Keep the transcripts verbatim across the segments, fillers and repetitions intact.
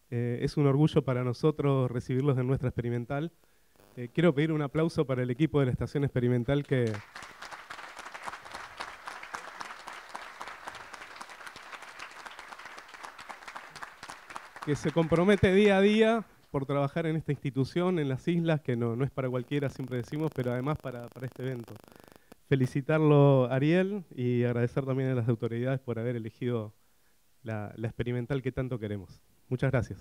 Eh, es un orgullo para nosotros recibirlos en nuestra experimental. Eh, quiero pedir un aplauso para el equipo de la estación experimental que... que se compromete día a día por trabajar en esta institución, en las islas, que no, no es para cualquiera, siempre decimos, pero además para, para este evento. Felicitarlo, Ariel, y agradecer también a las autoridades por haber elegido la, la experimental que tanto queremos. Muchas gracias.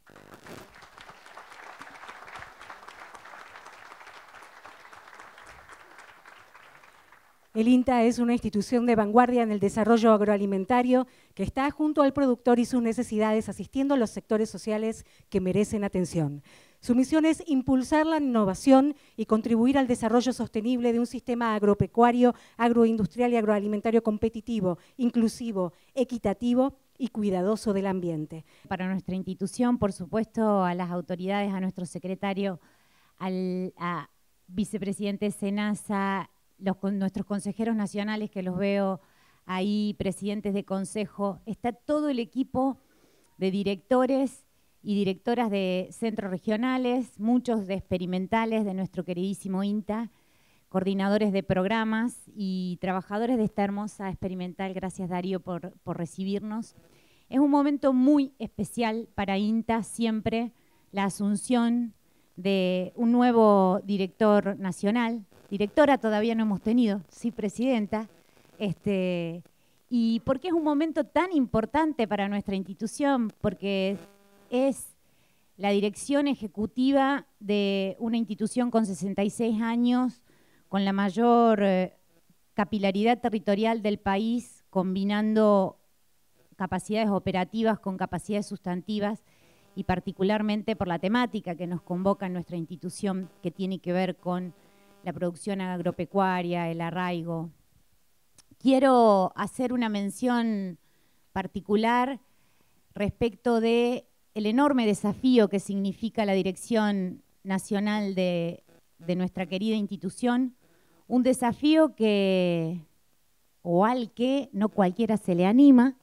El INTA es una institución de vanguardia en el desarrollo agroalimentario que está junto al productor y sus necesidades, asistiendo a los sectores sociales que merecen atención. Su misión es impulsar la innovación y contribuir al desarrollo sostenible de un sistema agropecuario, agroindustrial y agroalimentario competitivo, inclusivo, equitativo y cuidadoso del ambiente. Para nuestra institución, por supuesto, a las autoridades, a nuestro secretario, al a vicepresidente Senasa, los, nuestros consejeros nacionales que los veo ahí, presidentes de consejo, está todo el equipo de directores y directoras de centros regionales, muchos de experimentales de nuestro queridísimo INTA, coordinadores de programas y trabajadores de esta hermosa experimental. Gracias, Darío, por, por recibirnos. Es un momento muy especial para INTA, siempre la asunción de un nuevo director nacional. Directora todavía no hemos tenido, sí presidenta. Este, ¿Y por qué es un momento tan importante para nuestra institución? Porque es la dirección ejecutiva de una institución con sesenta y seis años, con la mayor eh, capilaridad territorial del país, combinando capacidades operativas con capacidades sustantivas y particularmente por la temática que nos convoca en nuestra institución, que tiene que ver con la producción agropecuaria, el arraigo. Quiero hacer una mención particular respecto de el enorme desafío que significa la dirección nacional de, de nuestra querida institución, un desafío que, o al que no cualquiera se le anima,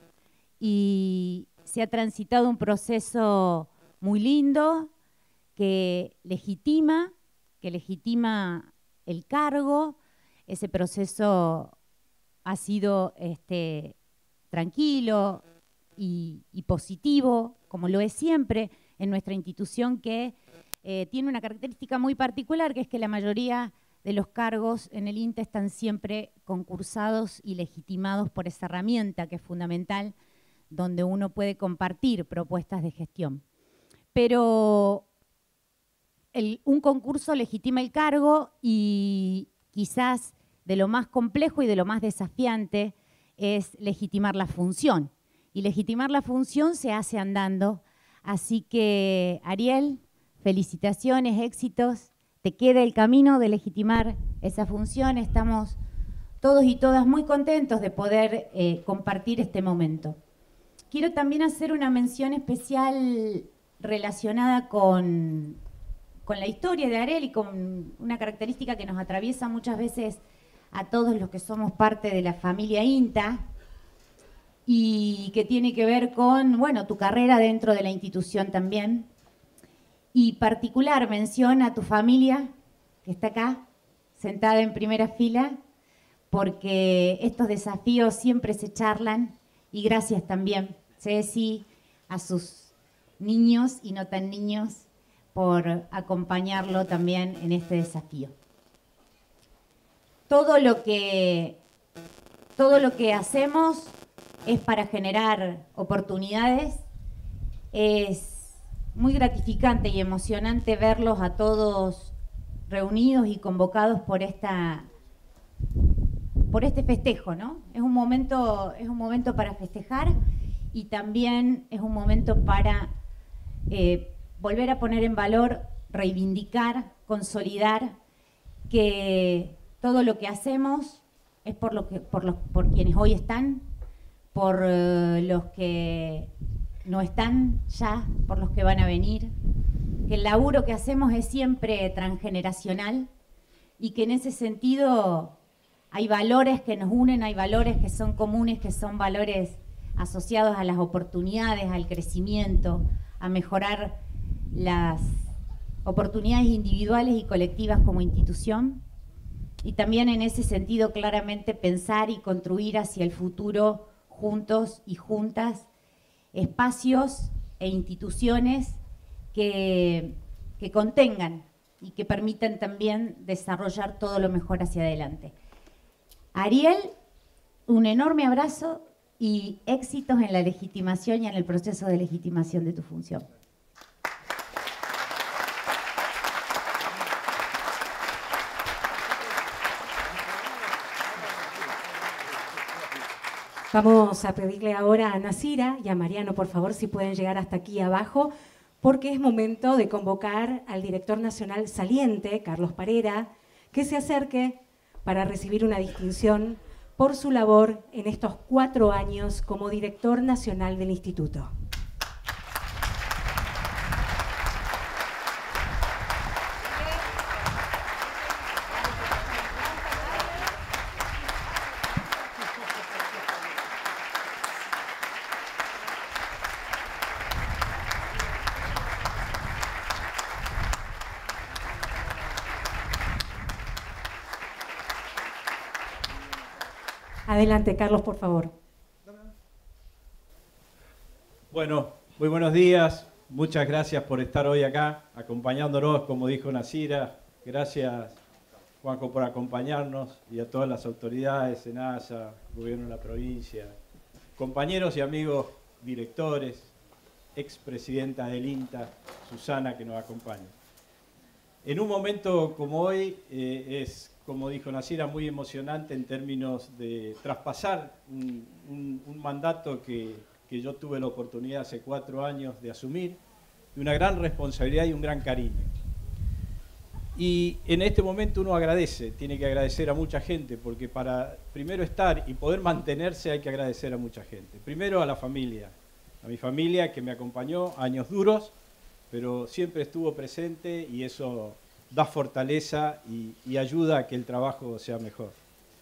y se ha transitado un proceso muy lindo que legitima, que legitima el cargo. Ese proceso ha sido este, tranquilo y, y positivo, como lo es siempre en nuestra institución, que eh, tiene una característica muy particular, que es que la mayoría de los cargos en el INTA están siempre concursados y legitimados por esa herramienta que es fundamental, donde uno puede compartir propuestas de gestión. Pero el, un concurso legitima el cargo y quizás de lo más complejo y de lo más desafiante es legitimar la función. Y legitimar la función se hace andando. Así que, Ariel, felicitaciones, éxitos. Te queda el camino de legitimar esa función. Estamos todos y todas muy contentos de poder eh, compartir este momento. Quiero también hacer una mención especial relacionada con, con la historia de Ariel y con una característica que nos atraviesa muchas veces a todos los que somos parte de la familia INTA y que tiene que ver con, bueno, tu carrera dentro de la institución también. Y particular mención a tu familia, que está acá, sentada en primera fila, porque estos desafíos siempre se charlan, y gracias también, Ceci, a sus niños y no tan niños, por acompañarlo también en este desafío. Todo lo que, todo lo que hacemos es para generar oportunidades. Es muy gratificante y emocionante verlos a todos reunidos y convocados por esta, por este festejo, ¿no? Es un momento, es un momento para festejar y también es un momento para eh, volver a poner en valor, reivindicar, consolidar que todo lo que hacemos es por, lo que, por, los, por quienes hoy están, por uh, los que no están ya, por los que van a venir, que el laburo que hacemos es siempre transgeneracional y que en ese sentido hay valores que nos unen, hay valores que son comunes, que son valores asociados a las oportunidades, al crecimiento, a mejorar las oportunidades individuales y colectivas como institución, y también en ese sentido claramente pensar y construir hacia el futuro juntos y juntas espacios e instituciones que, que contengan y que permitan también desarrollar todo lo mejor hacia adelante. Ariel, un enorme abrazo y éxitos en la legitimación y en el proceso de legitimación de tu función. Vamos a pedirle ahora a Nasira y a Mariano, por favor, si pueden llegar hasta aquí abajo, porque es momento de convocar al director nacional saliente, Carlos Parera, que se acerque para recibir una distinción por su labor en estos cuatro años como director nacional del Instituto. Adelante, Carlos, por favor. Bueno, muy buenos días. Muchas gracias por estar hoy acá, acompañándonos, como dijo Nasira. Gracias, Juanjo, por acompañarnos y a todas las autoridades, SENASA, Gobierno de la provincia, compañeros y amigos directores, expresidenta del INTA, Susana, que nos acompaña. En un momento como hoy eh, es, como dijo Nasira, muy emocionante en términos de traspasar un, un, un mandato que, que yo tuve la oportunidad hace cuatro años de asumir, de una gran responsabilidad y un gran cariño. Y en este momento uno agradece, tiene que agradecer a mucha gente, porque para primero estar y poder mantenerse hay que agradecer a mucha gente. Primero a la familia, a mi familia que me acompañó años duros, pero siempre estuvo presente y eso da fortaleza y, y ayuda a que el trabajo sea mejor.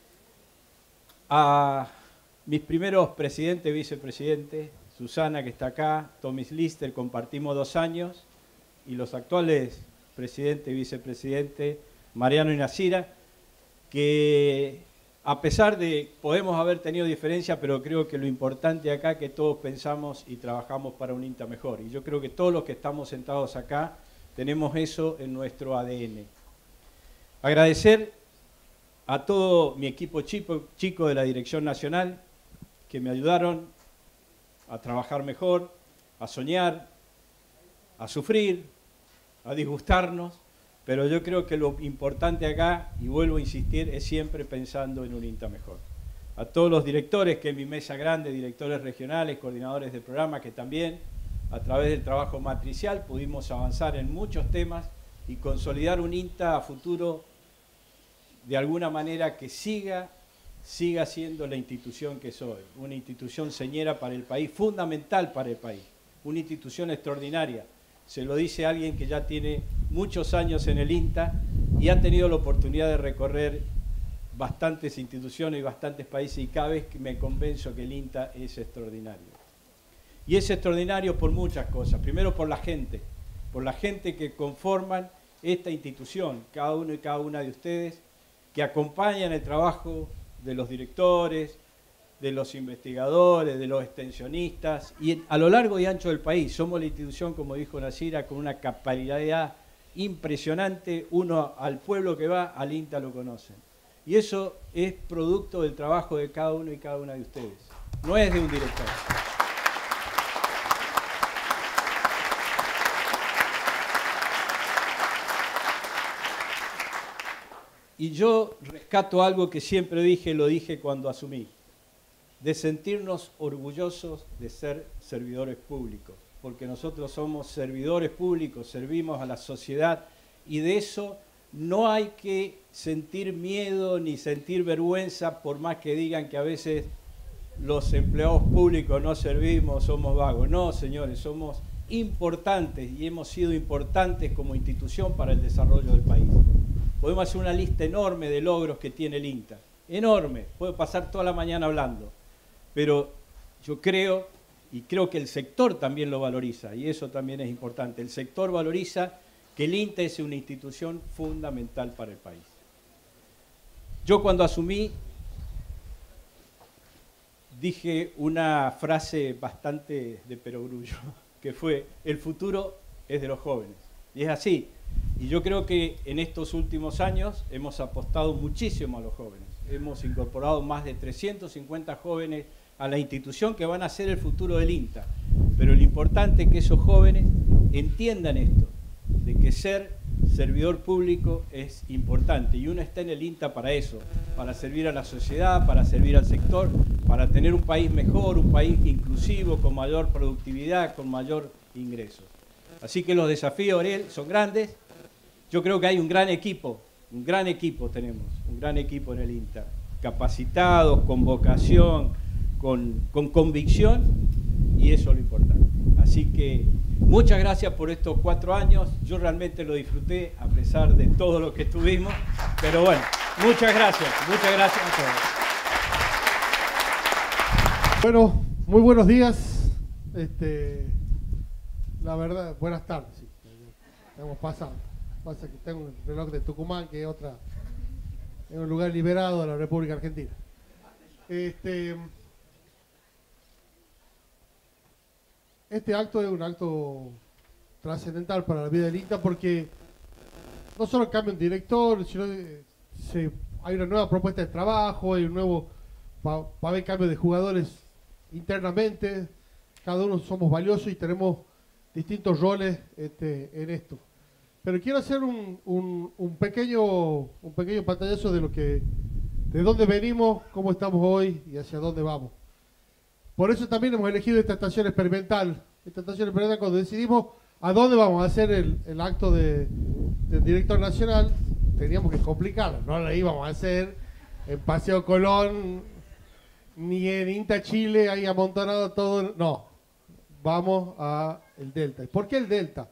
A mis primeros presidentes, vicepresidentes, Susana, que está acá, Tomis Lister, compartimos dos años, y los actuales presidente y vicepresidente, Mariano y Nasira, que a pesar de, podemos haber tenido diferencias, pero creo que lo importante acá es que todos pensamos y trabajamos para un INTA mejor. Y yo creo que todos los que estamos sentados acá tenemos eso en nuestro A D N. Agradecer a todo mi equipo chico, chico de la Dirección Nacional, que me ayudaron a trabajar mejor, a soñar, a sufrir, a disgustarnos, pero yo creo que lo importante acá, y vuelvo a insistir, es siempre pensando en un INTA mejor. A todos los directores, que en mi mesa grande, directores regionales, coordinadores de programa, que también a través del trabajo matricial pudimos avanzar en muchos temas y consolidar un INTA a futuro de alguna manera que siga, siga siendo la institución que soy, una institución señera para el país, fundamental para el país, una institución extraordinaria. Se lo dice alguien que ya tiene muchos años en el INTA y ha tenido la oportunidad de recorrer bastantes instituciones y bastantes países, y cada vez que me convenzo que el INTA es extraordinario. Y es extraordinario por muchas cosas. Primero por la gente, por la gente que conforman esta institución, cada uno y cada una de ustedes, que acompañan el trabajo de los directores, de los investigadores, de los extensionistas, y a lo largo y ancho del país. Somos la institución, como dijo Nasira, con una capacidad impresionante. Uno al pueblo que va, al INTA lo conocen. Y eso es producto del trabajo de cada uno y cada una de ustedes. No es de un director. Y yo rescato algo que siempre dije, lo dije cuando asumí, de sentirnos orgullosos de ser servidores públicos, porque nosotros somos servidores públicos, servimos a la sociedad, y de eso no hay que sentir miedo ni sentir vergüenza, por más que digan que a veces los empleados públicos no servimos, somos vagos. No, señores, somos importantes y hemos sido importantes como institución para el desarrollo del país. Podemos hacer una lista enorme de logros que tiene el INTA, enorme, puedo pasar toda la mañana hablando, pero yo creo y creo que el sector también lo valoriza, y eso también es importante. El sector valoriza que el INTA es una institución fundamental para el país. Yo cuando asumí dije una frase bastante de perogrullo, que fue: el futuro es de los jóvenes. Y es así. Y yo creo que en estos últimos años hemos apostado muchísimo a los jóvenes. Hemos incorporado más de trescientos cincuenta jóvenes a la institución que van a ser el futuro del INTA. Pero lo importante es que esos jóvenes entiendan esto, de que ser servidor público es importante. Y uno está en el INTA para eso, para servir a la sociedad, para servir al sector, para tener un país mejor, un país inclusivo, con mayor productividad, con mayor ingreso. Así que los desafíos, Ariel, son grandes. Yo creo que hay un gran equipo, un gran equipo tenemos, un gran equipo en el INTA, capacitados, con vocación, con, con convicción, y eso es lo importante. Así que muchas gracias por estos cuatro años. Yo realmente lo disfruté a pesar de todo lo que estuvimos, pero bueno, muchas gracias, muchas gracias a todos. Bueno, muy buenos días. Este, la verdad, buenas tardes. Sí, estamos pasando. Pasa que tengo un reloj de Tucumán, que es otra, es un lugar liberado de la República Argentina. Este, este acto es un acto trascendental para la vida del INTA, porque no solo cambia un director, sino que se, hay una nueva propuesta de trabajo, hay un nuevo, va, va a haber cambio de jugadores internamente, cada uno somos valiosos y tenemos distintos roles este, en esto. Pero quiero hacer un, un, un, pequeño, un pequeño pantallazo de lo que, de dónde venimos, cómo estamos hoy y hacia dónde vamos. Por eso también hemos elegido esta estación experimental. Esta estación experimental, cuando decidimos a dónde vamos a hacer el, el acto de, del director nacional, teníamos que complicarla. No la íbamos a hacer en Paseo Colón, ni en INTA Chile, ahí amontonado todo. No, vamos a el Delta. ¿Y por qué el Delta?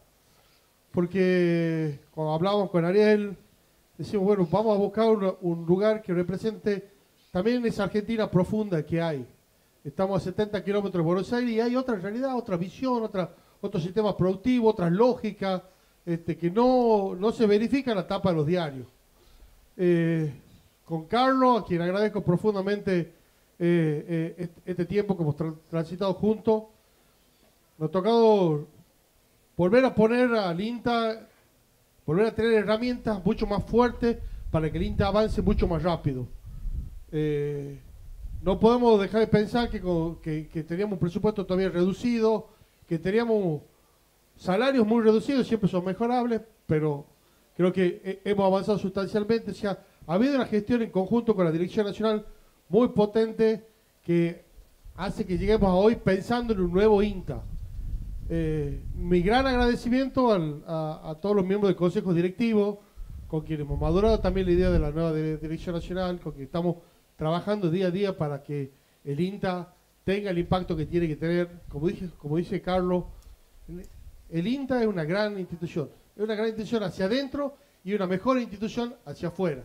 Porque cuando hablamos con Ariel, decimos, bueno, vamos a buscar un, un lugar que represente también esa Argentina profunda que hay. Estamos a setenta kilómetros de Buenos Aires y hay otra realidad, otra visión, otra, otro sistema productivo, otras lógicas este, que no, no se verifican en la tapa de los diarios. Eh, con Carlos, a quien agradezco profundamente eh, eh, este tiempo que hemos tra transitado juntos, nos ha tocado volver a poner al INTA, volver a tener herramientas mucho más fuertes para que el INTA avance mucho más rápido. Eh, no podemos dejar de pensar que, que, que teníamos un presupuesto todavía reducido, que teníamos salarios muy reducidos, siempre son mejorables, pero creo que hemos avanzado sustancialmente. O sea, ha habido una gestión en conjunto con la Dirección Nacional muy potente que hace que lleguemos a hoy pensando en un nuevo INTA. Eh, mi gran agradecimiento al, a, a todos los miembros del Consejo Directivo, con quienes hemos madurado también la idea de la nueva de, Dirección Nacional, con quienes estamos trabajando día a día para que el INTA tenga el impacto que tiene que tener. Como, dije, como dice Carlos, el INTA es una gran institución, es una gran institución hacia adentro y una mejor institución hacia afuera.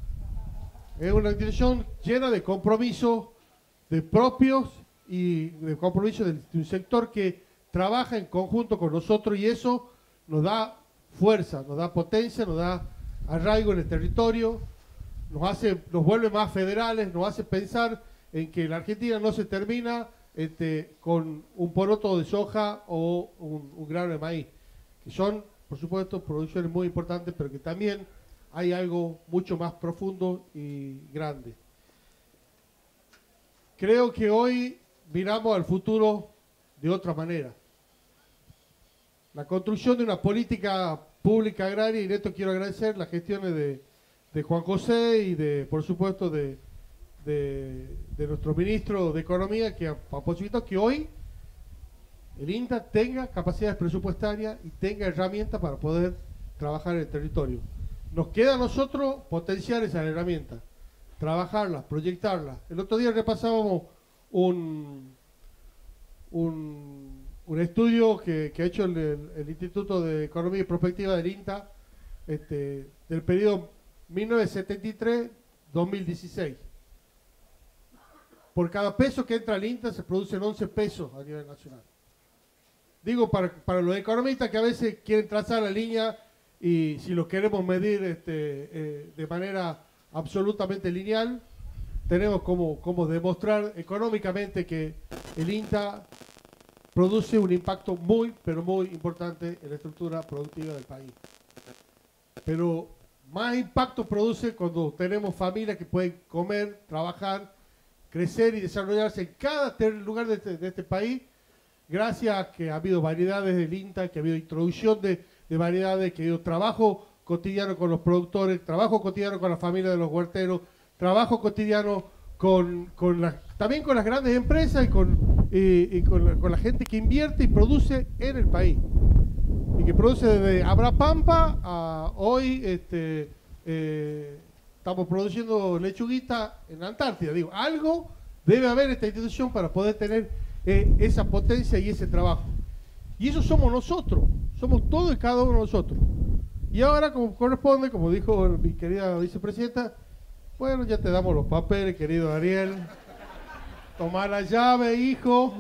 Es una institución llena de compromisos de propios y de compromisos de, de un sector que trabaja en conjunto con nosotros, y eso nos da fuerza, nos da potencia, nos da arraigo en el territorio, nos hace, nos vuelve más federales, nos hace pensar en que la Argentina no se termina este, con un poroto de soja o un, un grano de maíz, que son, por supuesto, producciones muy importantes, pero que también hay algo mucho más profundo y grande. Creo que hoy miramos al futuro de otra manera. La construcción de una política pública agraria, y en esto quiero agradecer las gestiones de, de Juan José y de, por supuesto, de, de, de nuestro ministro de Economía, que ha, ha posibilitado que hoy el INTA tenga capacidades presupuestarias y tenga herramientas para poder trabajar en el territorio. Nos queda a nosotros potenciar esas herramientas, trabajarlas, proyectarlas. El otro día repasábamos un, un, un estudio que, que ha hecho el, el, el Instituto de Economía y Prospectiva del INTA este, del periodo mil novecientos setenta y tres a dos mil dieciséis. por cada peso que entra al INTA se producen once pesos a nivel nacional. Digo para, para los economistas que a veces quieren trazar la línea y si lo queremos medir este, eh, de manera absolutamente lineal, tenemos como, como demostrar económicamente que el INTA produce un impacto muy, pero muy importante en la estructura productiva del país. Pero más impacto produce cuando tenemos familias que pueden comer, trabajar, crecer y desarrollarse en cada lugar de este, de este país, gracias a que ha habido variedades del INTA, que ha habido introducción de, de variedades, que ha habido trabajo cotidiano con los productores, trabajo cotidiano con la familia de los huerteros, trabajo cotidiano con, con la, también con las grandes empresas y, con, y, y con, la, con la gente que invierte y produce en el país. Y que produce desde Abrapampa a hoy, este, eh, estamos produciendo lechuguita en la Antártida. Digo, algo debe haber esta institución para poder tener eh, esa potencia y ese trabajo. Y eso somos nosotros, somos todos y cada uno de nosotros. Y ahora, como corresponde, como dijo mi querida vicepresidenta, bueno, ya te damos los papeles, querido Ariel. Toma la llave, hijo.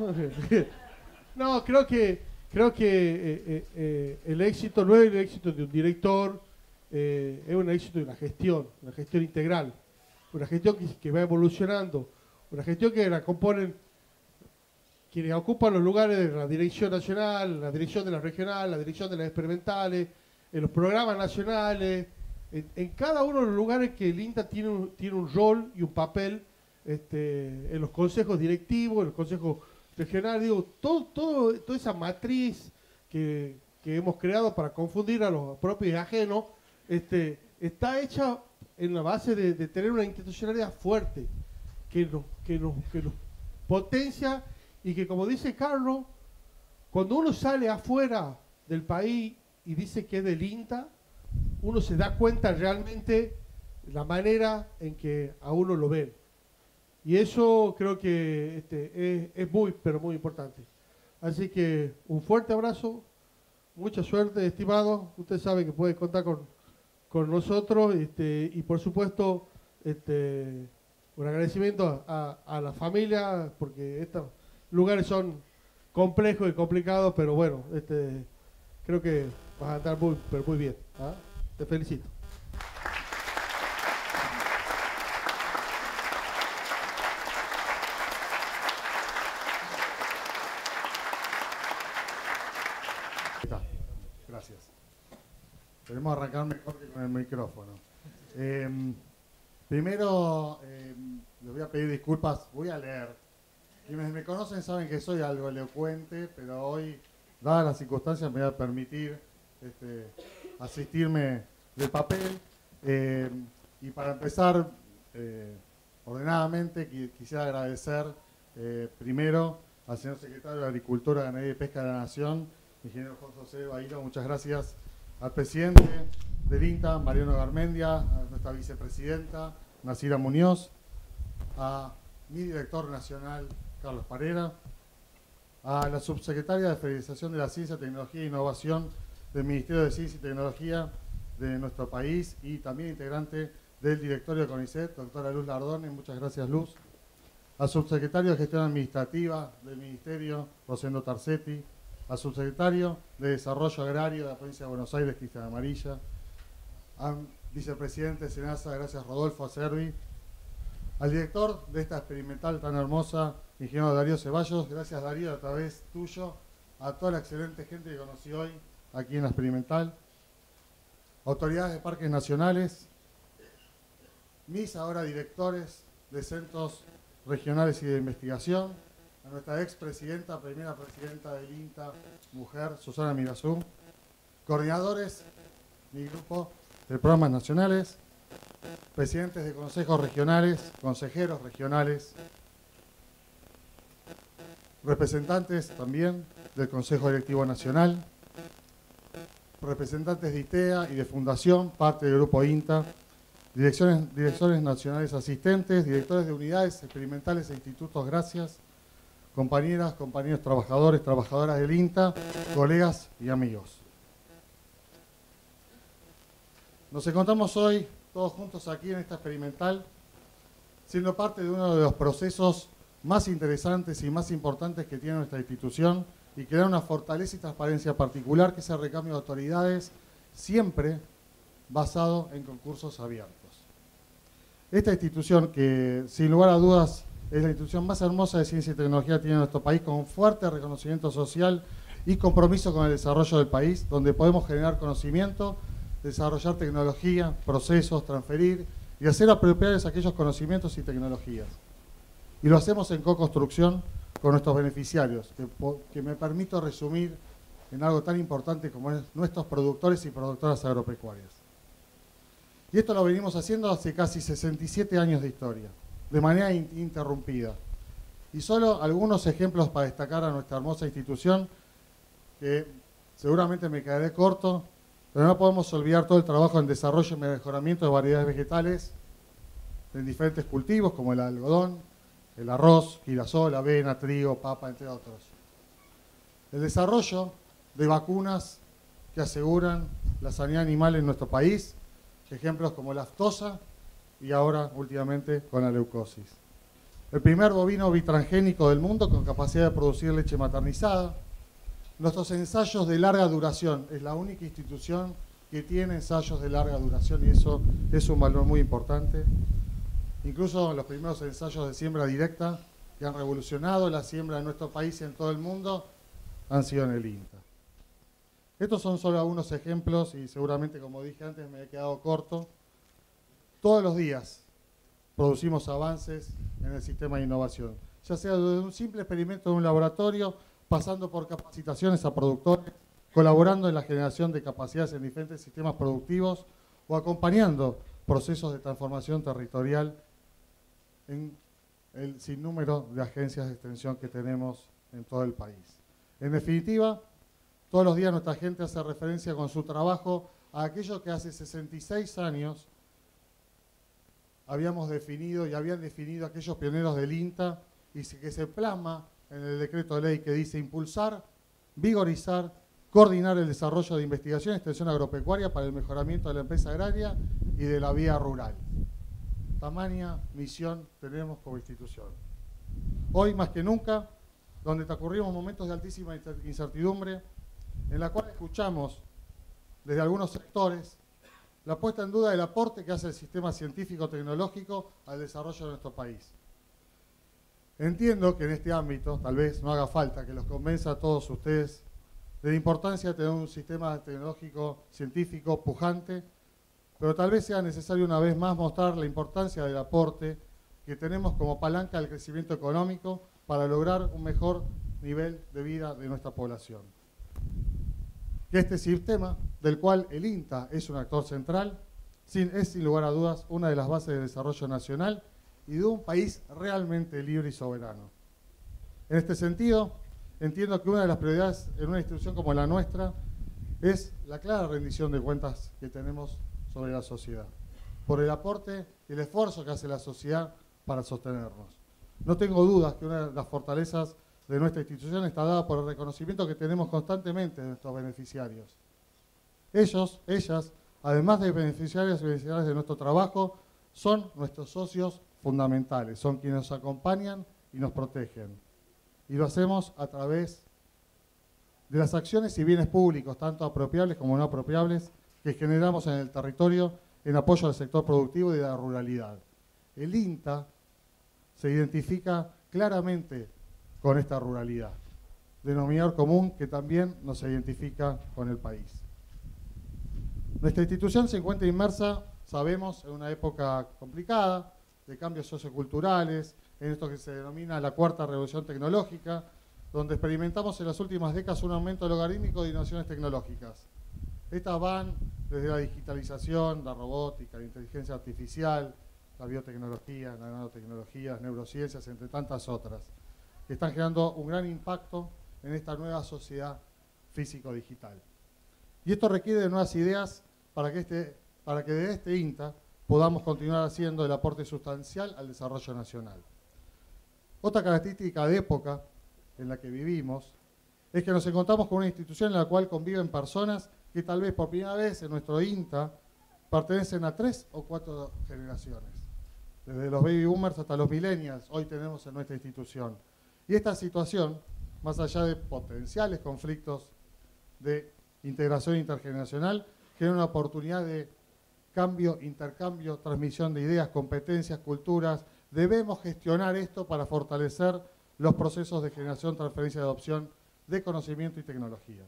No, creo que, creo que eh, eh, eh, el éxito no es el éxito de un director, eh, es un éxito de una gestión, una gestión integral, una gestión que, que va evolucionando, una gestión que la componen quienes ocupan los lugares de la dirección nacional, la dirección de la regional, la dirección de las experimentales, en los programas nacionales, en, en cada uno de los lugares que el INTA tiene un, tiene un rol y un papel, este, en los consejos directivos, en los consejos regionales, digo, todo, todo, toda esa matriz que, que hemos creado para confundir a los propios y ajenos, este, está hecha en la base de, de tener una institucionalidad fuerte, que nos, que nos, que nos potencia y que, como dice Carlos, cuando uno sale afuera del país y dice que es del INTA, uno se da cuenta realmente la manera en que a uno lo ven. Y eso creo que este, es, es muy, pero muy importante. Así que un fuerte abrazo, mucha suerte, estimado. Usted sabe que puede contar con, con nosotros este, y, por supuesto, este, un agradecimiento a, a, a la familia, porque estos lugares son complejos y complicados, pero bueno, este, creo que vas a andar muy, pero muy bien. ¿Ah? Te felicito. Gracias. Podemos arrancar mejor que con el micrófono. Eh, primero, eh, les voy a pedir disculpas, voy a leer. Quienes me conocen saben que soy algo elocuente, pero hoy, dadas las circunstancias, me voy a permitir este, asistirme del papel. Eh, y para empezar, eh, ordenadamente, qu quisiera agradecer eh, primero al señor secretario de Agricultura, Ganadería y Pesca de la Nación, ingeniero Juan José Bahiro. Muchas gracias al presidente del INTA, Mariano Garmendia, a nuestra vicepresidenta, Nacira Muñoz, a mi director nacional, Carlos Parera, a la subsecretaria de Federalización de la Ciencia, Tecnología e Innovación del Ministerio de Ciencia y Tecnología de nuestro país y también integrante del directorio de CONICET, doctora Luz Lardone. Muchas gracias, Luz. Al subsecretario de Gestión Administrativa del Ministerio, Rosendo Tarcetti, al subsecretario de Desarrollo Agrario de la Provincia de Buenos Aires, Cristian Amarilla, al vicepresidente de SENASA, gracias Rodolfo Acerbi, al director de esta experimental tan hermosa, ingeniero Darío Ceballos, gracias Darío, a través tuyo, a toda la excelente gente que conocí hoy aquí en la experimental, autoridades de parques nacionales, mis ahora directores de centros regionales y de investigación, a nuestra expresidenta, primera presidenta del INTA, mujer, Susana Mirazú, coordinadores, mi grupo de programas nacionales, presidentes de consejos regionales, consejeros regionales, representantes también del Consejo Directivo Nacional, representantes de ITEA y de Fundación, parte del grupo INTA, direcciones, directores nacionales asistentes, directores de unidades experimentales e institutos, gracias, compañeras, compañeros trabajadores, trabajadoras del INTA, colegas y amigos. Nos encontramos hoy todos juntos aquí en esta experimental, siendo parte de uno de los procesos más interesantes y más importantes que tiene nuestra institución y crear una fortaleza y transparencia particular, que es el recambio de autoridades, siempre basado en concursos abiertos. Esta institución, que sin lugar a dudas es la institución más hermosa de ciencia y tecnología que tiene nuestro país, con un fuerte reconocimiento social y compromiso con el desarrollo del país, donde podemos generar conocimiento, desarrollar tecnología, procesos, transferir y hacer apropiables aquellos conocimientos y tecnologías. Y lo hacemos en co-construcción con nuestros beneficiarios, que, que me permito resumir en algo tan importante como es nuestros productores y productoras agropecuarias. Y esto lo venimos haciendo hace casi sesenta y siete años de historia, de manera ininterrumpida. Y solo algunos ejemplos para destacar a nuestra hermosa institución, que seguramente me quedaré corto, pero no podemos olvidar todo el trabajo en desarrollo y mejoramiento de variedades vegetales en diferentes cultivos, como el algodón, el arroz, girasol, avena, trigo, papa, entre otros. El desarrollo de vacunas que aseguran la sanidad animal en nuestro país, ejemplos como la aftosa y ahora últimamente con la leucosis. El primer bovino bitransgénico del mundo con capacidad de producir leche maternizada. Nuestros ensayos de larga duración, es la única institución que tiene ensayos de larga duración y eso es un valor muy importante. Incluso los primeros ensayos de siembra directa que han revolucionado la siembra en nuestro país y en todo el mundo han sido en el INTA. Estos son solo algunos ejemplos y seguramente, como dije antes, me he quedado corto. Todos los días producimos avances en el sistema de innovación, ya sea desde un simple experimento en un laboratorio, pasando por capacitaciones a productores, colaborando en la generación de capacidades en diferentes sistemas productivos o acompañando procesos de transformación territorial en el sinnúmero de agencias de extensión que tenemos en todo el país. En definitiva, todos los días nuestra gente hace referencia con su trabajo a aquello que hace sesenta y seis años habíamos definido y habían definido aquellos pioneros del INTA y que se plasma en el decreto de ley que dice impulsar, vigorizar, coordinar el desarrollo de investigación y extensión agropecuaria para el mejoramiento de la empresa agraria y de la vía rural. Tamaña misión tenemos como institución. Hoy más que nunca, donde transcurrimos momentos de altísima incertidumbre, en la cual escuchamos desde algunos sectores la puesta en duda del aporte que hace el sistema científico-tecnológico al desarrollo de nuestro país. Entiendo que en este ámbito tal vez no haga falta que los convenza a todos ustedes de la importancia de tener un sistema tecnológico científico pujante, pero tal vez sea necesario una vez más mostrar la importancia del aporte que tenemos como palanca del crecimiento económico para lograr un mejor nivel de vida de nuestra población. Que este sistema, del cual el INTA es un actor central, es sin lugar a dudas una de las bases del desarrollo nacional y de un país realmente libre y soberano. En este sentido, entiendo que una de las prioridades en una institución como la nuestra es la clara rendición de cuentas que tenemos sobre la sociedad, por el aporte y el esfuerzo que hace la sociedad para sostenernos. No tengo dudas que una de las fortalezas de nuestra institución está dada por el reconocimiento que tenemos constantemente de nuestros beneficiarios. Ellos, ellas, además de beneficiarios y beneficiarias de nuestro trabajo, son nuestros socios fundamentales, son quienes nos acompañan y nos protegen. Y lo hacemos a través de las acciones y bienes públicos, tanto apropiables como no apropiables, que generamos en el territorio en apoyo al sector productivo y de la ruralidad. El INTA se identifica claramente con esta ruralidad, denominador común que también nos identifica con el país. Nuestra institución se encuentra inmersa, sabemos, en una época complicada, de cambios socioculturales, en esto que se denomina la cuarta revolución tecnológica, donde experimentamos en las últimas décadas un aumento logarítmico de innovaciones tecnológicas. Estas van desde la digitalización, la robótica, la inteligencia artificial, la biotecnología, la nanotecnología, las neurociencias, entre tantas otras, que están generando un gran impacto en esta nueva sociedad físico-digital. Y esto requiere de nuevas ideas para que, este, para que de este INTA podamos continuar haciendo el aporte sustancial al desarrollo nacional. Otra característica de época en la que vivimos es que nos encontramos con una institución en la cual conviven personas que tal vez por primera vez en nuestro INTA pertenecen a tres o cuatro generaciones. desde los baby boomers hasta los millennials, hoy tenemos en nuestra institución. Y esta situación, más allá de potenciales conflictos de integración intergeneracional, genera una oportunidad de cambio, intercambio, transmisión de ideas, competencias, culturas. Debemos gestionar esto para fortalecer los procesos de generación, transferencia y adopción de conocimiento y tecnología.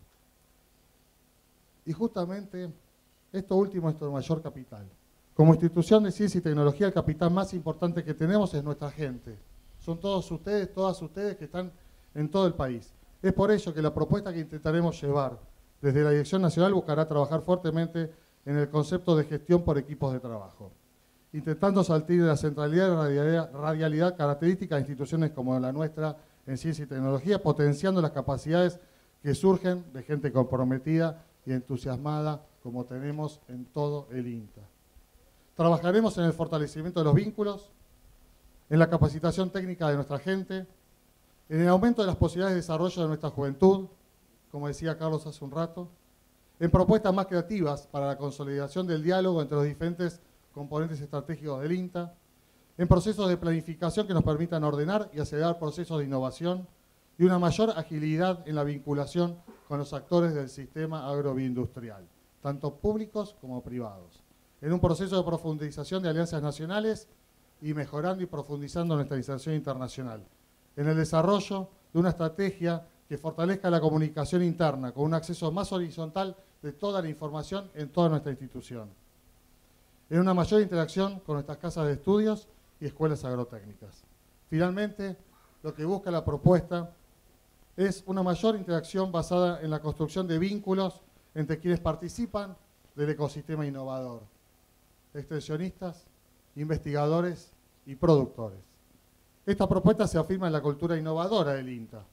Y justamente esto último es nuestro mayor capital. Como institución de ciencia y tecnología, el capital más importante que tenemos es nuestra gente. Son todos ustedes, todas ustedes que están en todo el país. Es por ello que la propuesta que intentaremos llevar desde la Dirección Nacional buscará trabajar fuertemente en el concepto de gestión por equipos de trabajo, intentando salir de la centralidad y radialidad, radialidad característica de instituciones como la nuestra en ciencia y tecnología, potenciando las capacidades que surgen de gente comprometida y entusiasmada como tenemos en todo el INTA. Trabajaremos en el fortalecimiento de los vínculos, en la capacitación técnica de nuestra gente, en el aumento de las posibilidades de desarrollo de nuestra juventud, como decía Carlos hace un rato, en propuestas más creativas para la consolidación del diálogo entre los diferentes componentes estratégicos del INTA, en procesos de planificación que nos permitan ordenar y acelerar procesos de innovación y una mayor agilidad en la vinculación con los actores del sistema agrobioindustrial, tanto públicos como privados, en un proceso de profundización de alianzas nacionales y mejorando y profundizando nuestra inserción internacional, en el desarrollo de una estrategia que fortalezca la comunicación interna con un acceso más horizontal de toda la información en toda nuestra institución, en una mayor interacción con nuestras casas de estudios y escuelas agrotécnicas. Finalmente, lo que busca la propuesta es una mayor interacción basada en la construcción de vínculos entre quienes participan del ecosistema innovador, extensionistas, investigadores y productores. Esta propuesta se afirma en la cultura innovadora del INTA.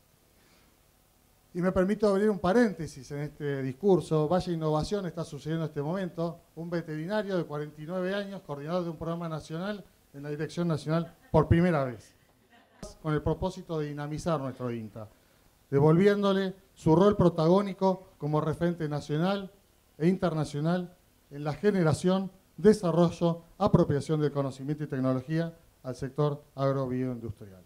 Y me permito abrir un paréntesis en este discurso. Vaya Innovación está sucediendo en este momento. Un veterinario de cuarenta y nueve años, coordinador de un programa nacional en la Dirección Nacional por primera vez, con el propósito de dinamizar nuestro INTA, devolviéndole su rol protagónico como referente nacional e internacional en la generación, desarrollo, apropiación del conocimiento y tecnología al sector agrobioindustrial.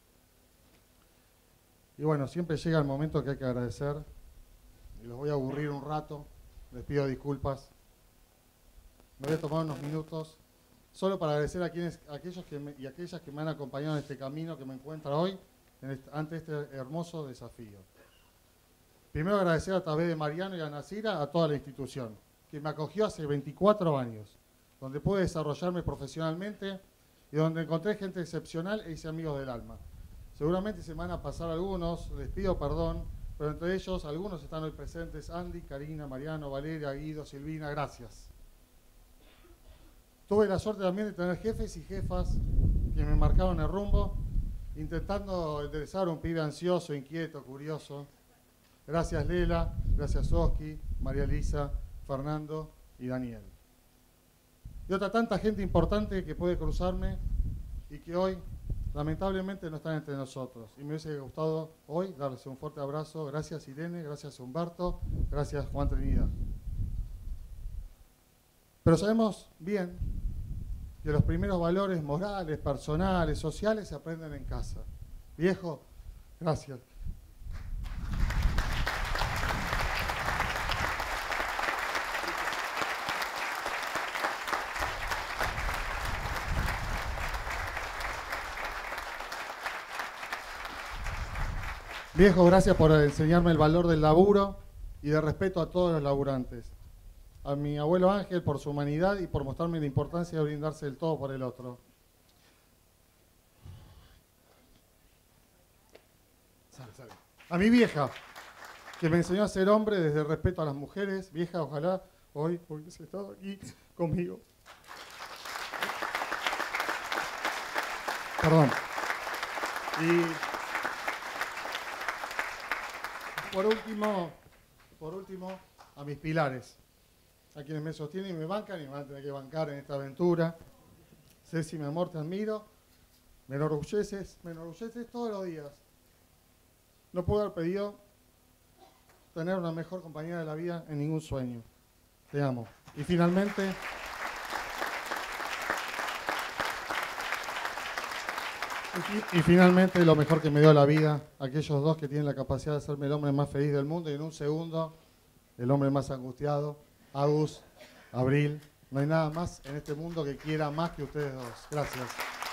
Y bueno, siempre llega el momento que hay que agradecer, y los voy a aburrir un rato, les pido disculpas. Me voy a tomar unos minutos solo para agradecer a, quienes, a aquellos que me, y aquellas que me han acompañado en este camino que me encuentra hoy en este, ante este hermoso desafío. Primero agradecer a través de Mariano y a Nacira a toda la institución, que me acogió hace veinticuatro años, donde pude desarrollarme profesionalmente y donde encontré gente excepcional e hice amigos del alma. Seguramente se me van a pasar algunos, les pido perdón, pero entre ellos algunos están hoy presentes: Andy, Karina, Mariano, Valeria, Guido, Silvina, gracias. Tuve la suerte también de tener jefes y jefas que me marcaron el rumbo, intentando enderezar a un pibe ansioso, inquieto, curioso. Gracias Lela, gracias Oski, María Elisa, Fernando y Daniel. Y otra tanta gente importante que puede cruzarme y que hoy lamentablemente no están entre nosotros. Y me hubiese gustado hoy darles un fuerte abrazo. Gracias Irene, gracias Humberto, gracias Juan Trinidad. Pero sabemos bien que los primeros valores morales, personales, sociales se aprenden en casa. Viejo, gracias. Viejo, gracias por enseñarme el valor del laburo y de respeto a todos los laburantes. A mi abuelo Ángel por su humanidad y por mostrarme la importancia de brindarse el todo por el otro. Sale, sale. A mi vieja, que me enseñó a ser hombre desde el respeto a las mujeres. Vieja, ojalá hoy hubiese estado aquí conmigo. Perdón. Y por último, por último, a mis pilares, a quienes me sostienen y me bancan y me van a tener que bancar en esta aventura. Ceci, mi amor, te admiro, me enorgulleces, me enorgulleces todos los días. No puedo haber pedido tener una mejor compañera de la vida en ningún sueño. Te amo. Y finalmente, Y, y finalmente, lo mejor que me dio la vida, aquellos dos que tienen la capacidad de hacerme el hombre más feliz del mundo, y en un segundo, el hombre más angustiado, Agus, Abril. No hay nada más en este mundo que quiera más que ustedes dos. Gracias.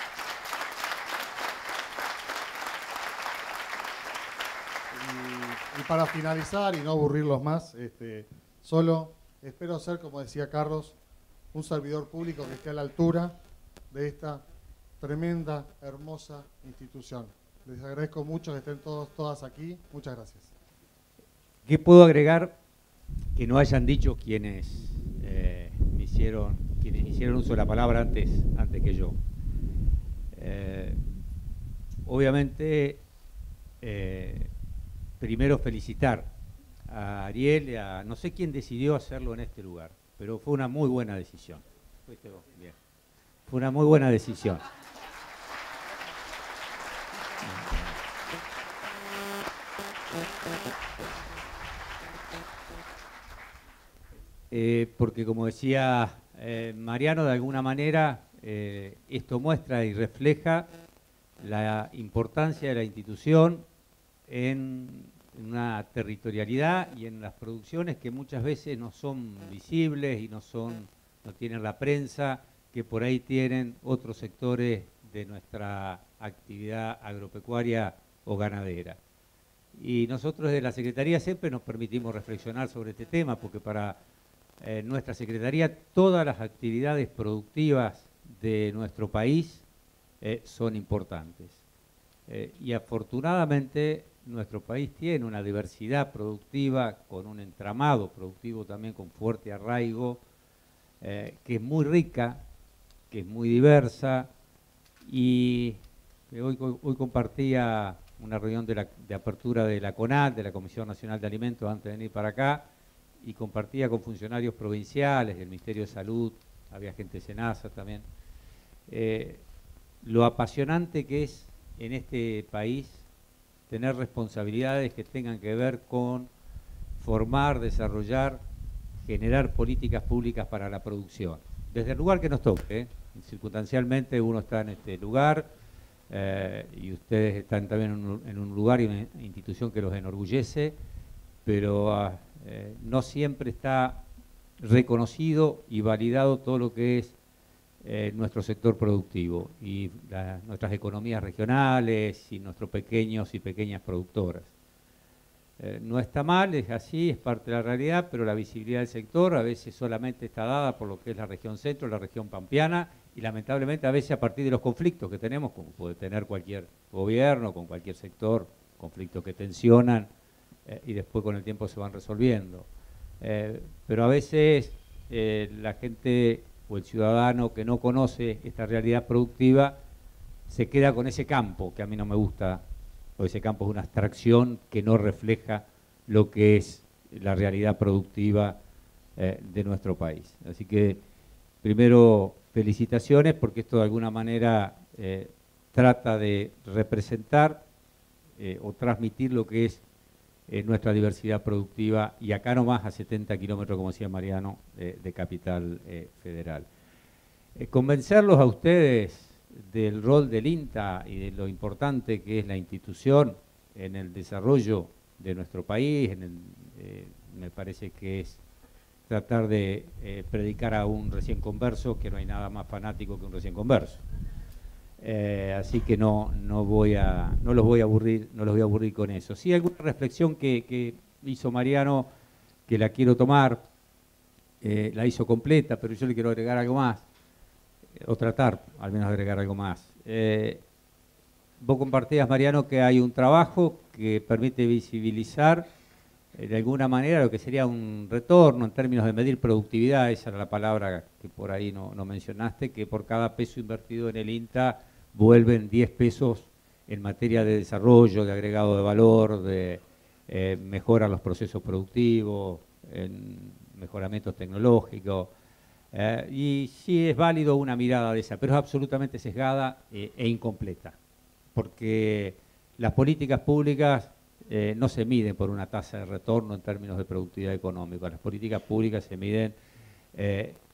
Y, y para finalizar y no aburrirlos más, este, solo espero ser, como decía Carlos, un servidor público que esté a la altura de esta tremenda, hermosa institución. Les agradezco mucho que estén todos, todas aquí. Muchas gracias. ¿Qué puedo agregar que no hayan dicho quienes eh, me hicieron, quienes hicieron uso de la palabra antes, antes que yo? Eh, obviamente, eh, primero felicitar a Ariel y a no sé quién decidió hacerlo en este lugar, pero fue una muy buena decisión. Fuiste vos, bien. Fue una muy buena decisión. Eh, porque como decía eh, Mariano, de alguna manera eh, esto muestra y refleja la importancia de la institución en, en una territorialidad y en las producciones que muchas veces no son visibles y no son, no tienen la prensa que por ahí tienen otros sectores de nuestra actividad agropecuaria o ganadera. Y nosotros desde la Secretaría siempre nos permitimos reflexionar sobre este tema, porque para eh, nuestra Secretaría todas las actividades productivas de nuestro país eh, son importantes. Eh, y afortunadamente nuestro país tiene una diversidad productiva con un entramado productivo también con fuerte arraigo, eh, que es muy rica, que es muy diversa, y hoy, hoy compartía una reunión de, la, de apertura de la CONAT, de la Comisión Nacional de Alimentos, antes de venir para acá, y compartía con funcionarios provinciales, del Ministerio de Salud, había gente de SENASA también, eh, lo apasionante que es en este país tener responsabilidades que tengan que ver con formar, desarrollar, generar políticas públicas para la producción. Desde el lugar que nos toque, ¿eh? Circunstancialmente uno está en este lugar, Eh, y ustedes están también en un, en un lugar y una institución que los enorgullece, pero uh, eh, no siempre está reconocido y validado todo lo que es eh, nuestro sector productivo y la, nuestras economías regionales y nuestros pequeños y pequeñas productoras. Eh, no está mal, es así, es parte de la realidad, pero la visibilidad del sector a veces solamente está dada por lo que es la región centro, la región pampeana, y lamentablemente a veces a partir de los conflictos que tenemos, como puede tener cualquier gobierno, con cualquier sector, conflictos que tensionan eh, y después con el tiempo se van resolviendo. Eh, pero a veces eh, la gente o el ciudadano que no conoce esta realidad productiva se queda con ese campo, que a mí no me gusta, o ese campo es una abstracción que no refleja lo que es la realidad productiva eh, de nuestro país. Así que primero, felicitaciones, porque esto de alguna manera eh, trata de representar eh, o transmitir lo que es eh, nuestra diversidad productiva, y acá nomás a setenta kilómetros, como decía Mariano, eh, de Capital eh, Federal. Eh, convencerlos a ustedes del rol del INTA y de lo importante que es la institución en el desarrollo de nuestro país, en el, eh, me parece que es tratar de eh, predicar a un recién converso, que no hay nada más fanático que un recién converso. Eh, así que no, no, voy a, no los voy a aburrir, no los voy a aburrir con eso. Sí, alguna reflexión que, que hizo Mariano, que la quiero tomar, eh, la hizo completa, pero yo le quiero agregar algo más, o tratar al menos de agregar algo más. Eh, vos compartías, Mariano, que hay un trabajo que permite visibilizar de alguna manera lo que sería un retorno en términos de medir productividad, esa era la palabra que por ahí no, no mencionaste, que por cada peso invertido en el INTA vuelven diez pesos en materia de desarrollo, de agregado de valor, de eh, mejora los procesos productivos, en mejoramientos tecnológicos. Eh, y sí es válido una mirada de esa, pero es absolutamente sesgada eh, e incompleta, porque las políticas públicas Eh, no se miden por una tasa de retorno en términos de productividad económica. Las políticas públicas se miden eh,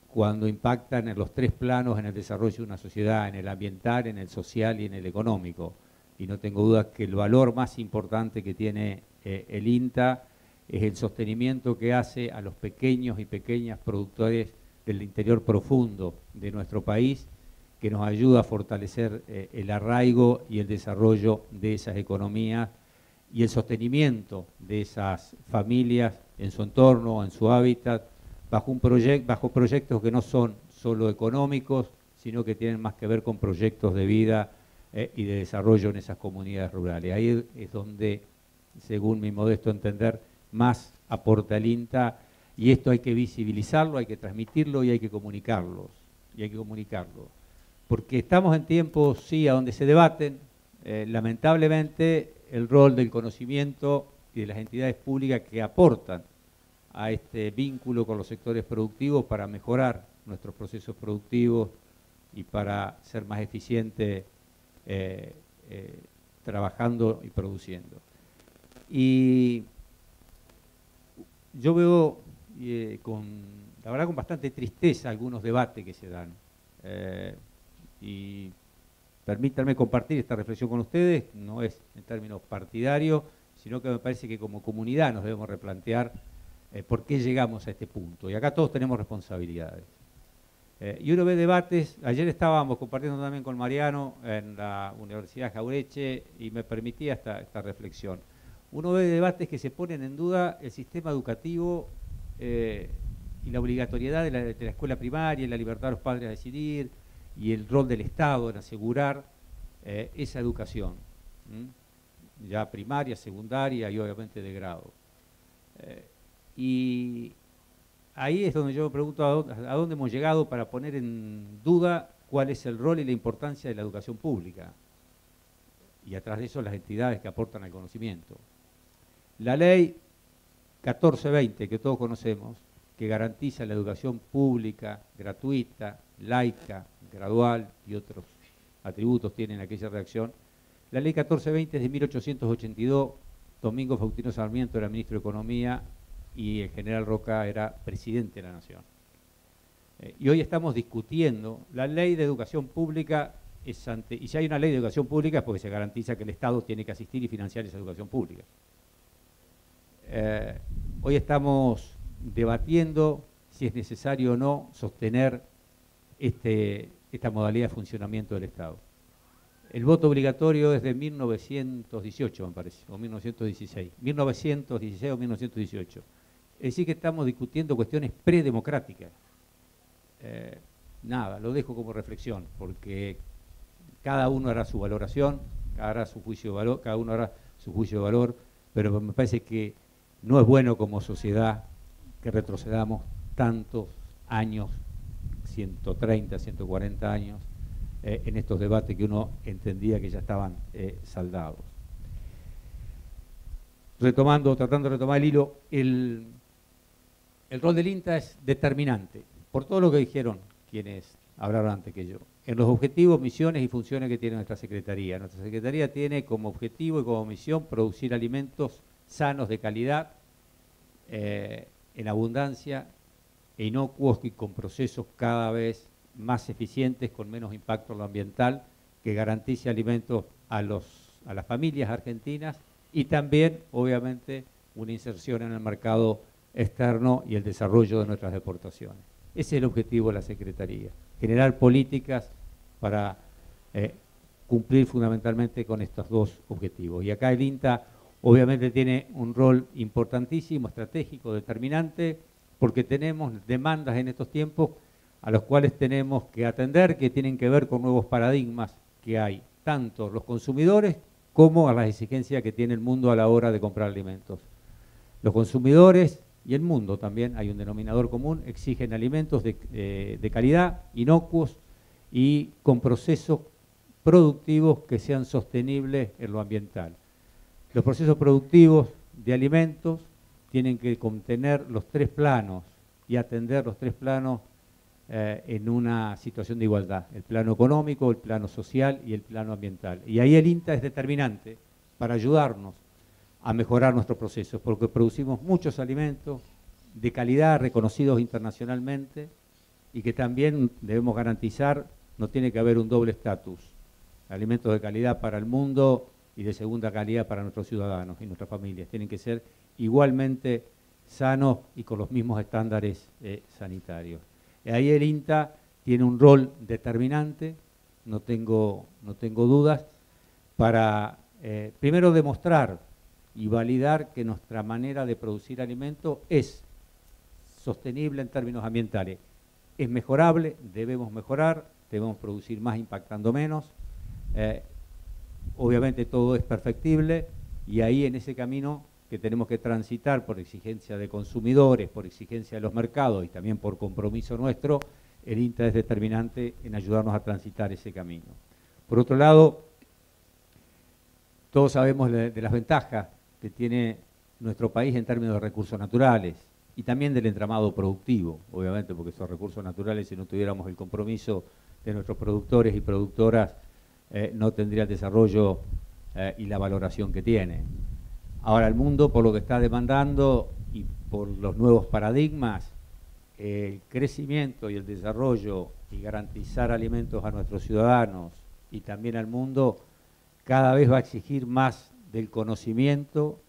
cuando impactan en los tres planos en el desarrollo de una sociedad, en el ambiental, en el social y en el económico. Y no tengo duda que el valor más importante que tiene eh, el INTA es el sostenimiento que hace a los pequeños y pequeñas productores del interior profundo de nuestro país, que nos ayuda a fortalecer eh, el arraigo y el desarrollo de esas economías y el sostenimiento de esas familias en su entorno, en su hábitat, bajo, un proyecto, bajo proyectos que no son solo económicos, sino que tienen más que ver con proyectos de vida eh, y de desarrollo en esas comunidades rurales. Ahí es donde, según mi modesto entender, más aporta el INTA, y esto hay que visibilizarlo, hay que transmitirlo y hay que comunicarlo, y hay que comunicarlo. Porque estamos en tiempos, sí, a donde se debaten, eh, lamentablemente, el rol del conocimiento y de las entidades públicas que aportan a este vínculo con los sectores productivos para mejorar nuestros procesos productivos y para ser más eficientes eh, eh, trabajando y produciendo. Y yo veo eh, con, la verdad, con bastante tristeza algunos debates que se dan. Eh, y permítanme compartir esta reflexión con ustedes, no es en términos partidarios, sino que me parece que como comunidad nos debemos replantear eh, por qué llegamos a este punto. Y acá todos tenemos responsabilidades. Eh, y uno ve debates, ayer estábamos compartiendo también con Mariano en la Universidad Jaureche y me permitía esta, esta reflexión. Uno ve debates que se ponen en duda el sistema educativo eh, y la obligatoriedad de la, de la escuela primaria, y la libertad de los padres a decidir, y el rol del Estado en asegurar eh, esa educación, ¿m? ya primaria, secundaria y obviamente de grado. Eh, y ahí es donde yo me pregunto a dónde, a dónde hemos llegado para poner en duda cuál es el rol y la importancia de la educación pública. Y atrás de eso las entidades que aportan al conocimiento. La ley catorce veinte, que todos conocemos, que garantiza la educación pública, gratuita, laica, gradual y otros atributos tienen aquella redacción. La ley catorce veinte es de mil ochocientos ochenta y dos, Domingo Faustino Sarmiento era ministro de Economía y el general Roca era presidente de la Nación. Eh, y hoy estamos discutiendo la ley de educación pública, es ante, y si hay una ley de educación pública es porque se garantiza que el Estado tiene que asistir y financiar esa educación pública. Eh, hoy estamos debatiendo si es necesario o no sostener este, esta modalidad de funcionamiento del Estado. El voto obligatorio es de mil novecientos dieciocho, me parece, o mil novecientos dieciséis. mil novecientos dieciséis o mil novecientos dieciocho. Es decir, que estamos discutiendo cuestiones predemocráticas. Eh, nada, lo dejo como reflexión, porque cada uno hará su valoración, cada, hará su juicio de valor, cada uno hará su juicio de valor, pero me parece que no es bueno como sociedad que retrocedamos tantos años, ciento treinta, ciento cuarenta años, eh, en estos debates que uno entendía que ya estaban eh, saldados. Retomando, tratando de retomar el hilo, el, el rol del INTA es determinante, por todo lo que dijeron quienes hablaron antes que yo, en los objetivos, misiones y funciones que tiene nuestra Secretaría. Nuestra Secretaría tiene como objetivo y como misión producir alimentos sanos, de calidad, eh, en abundancia, e inocuos y con procesos cada vez más eficientes, con menos impacto en lo ambiental, que garantice alimentos a, los, a las familias argentinas y también, obviamente, una inserción en el mercado externo y el desarrollo de nuestras exportaciones. Ese es el objetivo de la Secretaría, generar políticas para eh, cumplir fundamentalmente con estos dos objetivos. Y acá el INTA obviamente tiene un rol importantísimo, estratégico, determinante, porque tenemos demandas en estos tiempos a los cuales tenemos que atender, que tienen que ver con nuevos paradigmas que hay, tanto los consumidores como a las exigencias que tiene el mundo a la hora de comprar alimentos. Los consumidores y el mundo también, hay un denominador común, exigen alimentos de, eh, de calidad, inocuos y con procesos productivos que sean sostenibles en lo ambiental. Los procesos productivos de alimentos tienen que contener los tres planos y atender los tres planos eh, en una situación de igualdad, el plano económico, el plano social y el plano ambiental. Y ahí el INTA es determinante para ayudarnos a mejorar nuestros procesos, porque producimos muchos alimentos de calidad reconocidos internacionalmente y que también debemos garantizar, no tiene que haber un doble estatus, alimentos de calidad para el mundo y de segunda calidad para nuestros ciudadanos y nuestras familias. Tienen que ser igualmente sanos y con los mismos estándares eh, sanitarios. Y ahí el INTA tiene un rol determinante, no tengo, no tengo dudas, para eh, primero demostrar y validar que nuestra manera de producir alimentos es sostenible en términos ambientales. Es mejorable, debemos mejorar, debemos producir más impactando menos. Eh, obviamente todo es perfectible y ahí en ese camino que tenemos que transitar por exigencia de consumidores, por exigencia de los mercados y también por compromiso nuestro, el INTA es determinante en ayudarnos a transitar ese camino. Por otro lado, todos sabemos de, de las ventajas que tiene nuestro país en términos de recursos naturales y también del entramado productivo, obviamente, porque esos recursos naturales, si no tuviéramos el compromiso de nuestros productores y productoras, eh, no tendría el desarrollo eh, y la valoración que tiene. Ahora el mundo, por lo que está demandando y por los nuevos paradigmas, el crecimiento y el desarrollo y garantizar alimentos a nuestros ciudadanos y también al mundo, cada vez va a exigir más del conocimiento,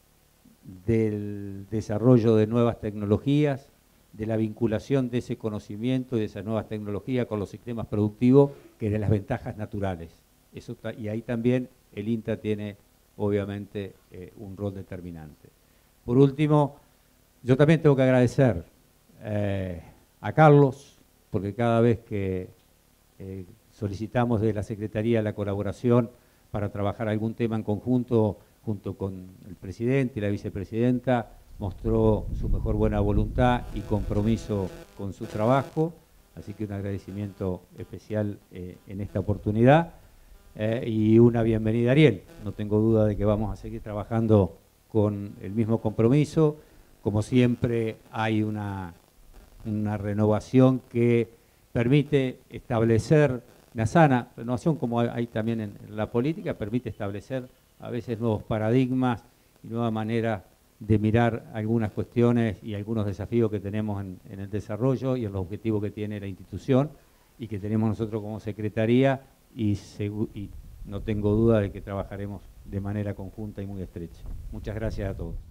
del desarrollo de nuevas tecnologías, de la vinculación de ese conocimiento y de esas nuevas tecnologías con los sistemas productivos, que de las ventajas naturales. Eso está, y ahí también el INTA tiene obviamente eh, un rol determinante. Por último, yo también tengo que agradecer eh, a Carlos, porque cada vez que eh, solicitamos de la Secretaría la colaboración para trabajar algún tema en conjunto, junto con el presidente y la vicepresidenta, mostró su mejor buena voluntad y compromiso con su trabajo, así que un agradecimiento especial eh, en esta oportunidad. Eh, y una bienvenida a Ariel. No tengo duda de que vamos a seguir trabajando con el mismo compromiso. Como siempre, hay una, una renovación que permite establecer una sana renovación, como hay también en la política, permite establecer a veces nuevos paradigmas y nueva manera de mirar algunas cuestiones y algunos desafíos que tenemos en, en el desarrollo y en los objetivos que tiene la institución y que tenemos nosotros como Secretaría. Y, y no tengo duda de que trabajaremos de manera conjunta y muy estrecha. Muchas gracias a todos.